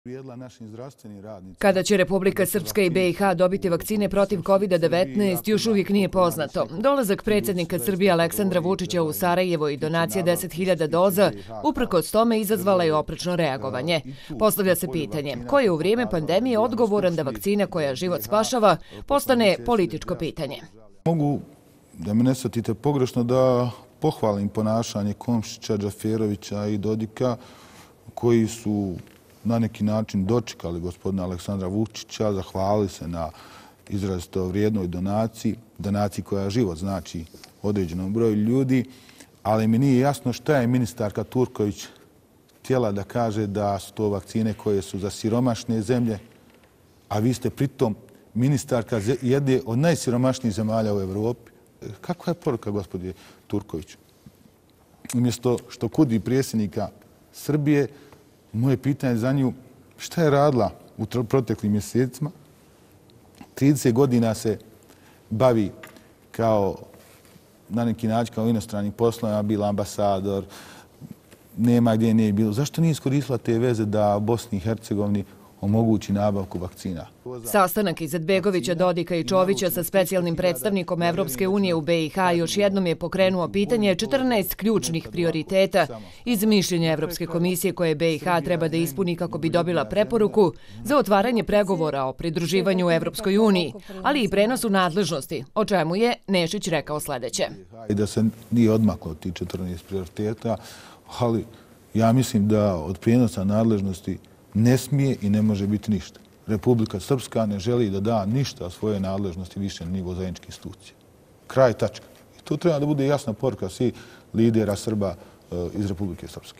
Kada će Republika Srpska i BiH dobiti vakcine protiv COVID-19 još uvijek nije poznato. Dolazak predsjednika Srbije Aleksandra Vučića u Sarajevo i donacija 10.000 doza uprkos tome izazvala je oprečno reagovanje. Postavlja se pitanje ko je u vrijeme pandemije odgovoran da vakcina koja život spašava postane političko pitanje. Mogu, da me ne shvatite pogrešno, da pohvalim ponašanje Komšića, Džaferovića i Dodika koji su na neki način dočekali gospodina Aleksandra Vučića, zahvalili se na izrazito vrijednoj donaciji koja život znači određenom broju ljudi, ali mi nije jasno šta je ministarka Turković htjela da kaže da su to vakcine koje su za siromašne zemlje, a vi ste pritom ministarka jedne od najsiromašnijih zemalja u Evropi. Kakva je poruka gospođe Turković? Umjesto što kudi predsjednika Srbije, moje pitanje za nju, šta je radila u proteklim mjesecima? 30 godina se bavi kao, na neki način, kao inostranim poslovima, bila ambasador, nema gdje nije bilo. Zašto nije iskoristila te veze da Bosni i Hercegovini omogući nabavku vakcina? Sastanak Izetbegovića, Dodika i Čovića sa specijalnim predstavnikom Evropske unije u BiH još jednom je pokrenuo pitanje 14 ključnih prioriteta iz mišljenja Evropske komisije koje BiH treba da ispuni kako bi dobila preporuku za otvaranje pregovora o pridruživanju Evropskoj uniji, ali i prenosu nadležnosti, o čemu je Nešić rekao sljedeće. I da se nije odmaklo ti 14 prioriteta, ali ja mislim da od prijenosa nadležnosti ne smije i ne može biti ništa. Republika Srpska ne želi da da ništa svoje nadležnosti više na nivo zajedničke institucije. Kraj, tačka. I tu treba da bude jasna poruka svih lidera Srba iz Republike Srpske.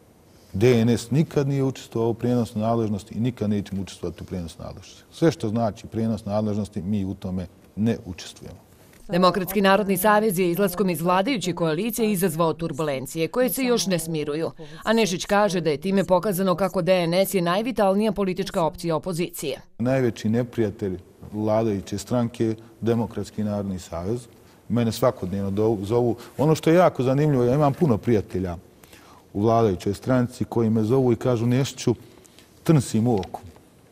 DNS nikad nije učestvovao u prijenosu nadležnosti i nikad nećemo učestvovati u prijenosu nadležnosti. Sve što znači prijenos nadležnosti, mi u tome ne učestvujemo. Demokratski narodni savez je izlaskom iz vladajuće koalicije izazvao turbulencije koje se još ne smiruju. A Nešić kaže da je time pokazano kako DNS je najvitalnija politička opcija opozicije. Najveći neprijatelj vladajuće stranke Demokratski narodni savez. Mene svakodnevno zovu. Ono što je jako zanimljivo, ja imam puno prijatelja u vladajućoj stranci koji me zovu i kažu Nešiću, trnsim u oku.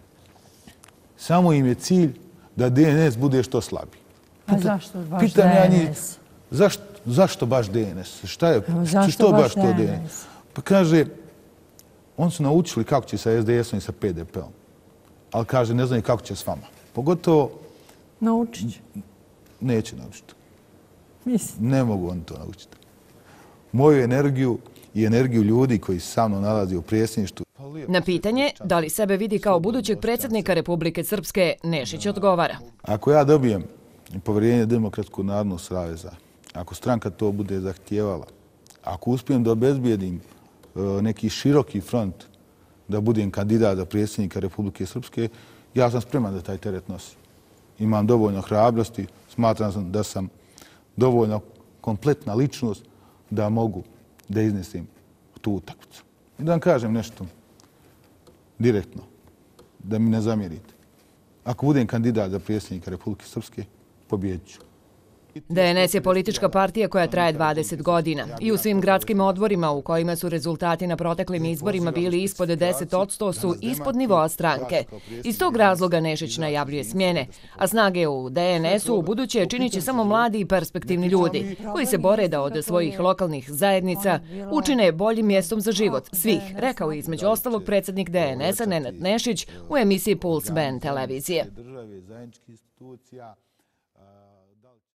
Samo im je cilj da DNS bude što slabiji. A zašto baš DNS? Zašto baš DNS? Što baš to DNS? Pa kaže, oni su naučili kako će sa SDS-om i sa PDP-om. Ali kaže, ne znaju kako će s vama. Pogotovo... Naučit će. Neće naučiti. Mislim. Ne mogu oni to naučiti. Moju energiju i energiju ljudi koji se sa mnom nalazi u predsjedništvu. Na pitanje da li sebe vidi kao budućeg predsjednika Republike Srpske, Nešić odgovara. Ako ja dobijem povjerenje Demokratskog narodnog saveza, ako stranka to bude zahtijevala, ako uspijem da obezbijedim neki široki front da budem kandidat za predsjednika Republike Srpske, ja sam spreman da taj teret nosim. Imam dovoljno hrabrosti, smatram da sam dovoljno kompletna ličnost da mogu da iznesim tu utakmicu. I da vam kažem nešto direktno, da mi ne zamjerite. Ako budem kandidat za predsjednika Republike Srpske, pobjedit ću. DNS je politička partija koja traje 20 godina i u svim gradskim odborima u kojima su rezultati na proteklim izborima bili ispod 10% su ispod nivoa stranke. Iz tog razloga Nešić najavljuje smjene, a snage u DNS-u u buduće činit će samo mladi i perspektivni ljudi koji se bore da od svojih lokalnih zajednica učine boljim mjestom za život svih, rekao između ostalog predsjednik DNS-a Nenad Nešić u emisiji Puls Band televizije.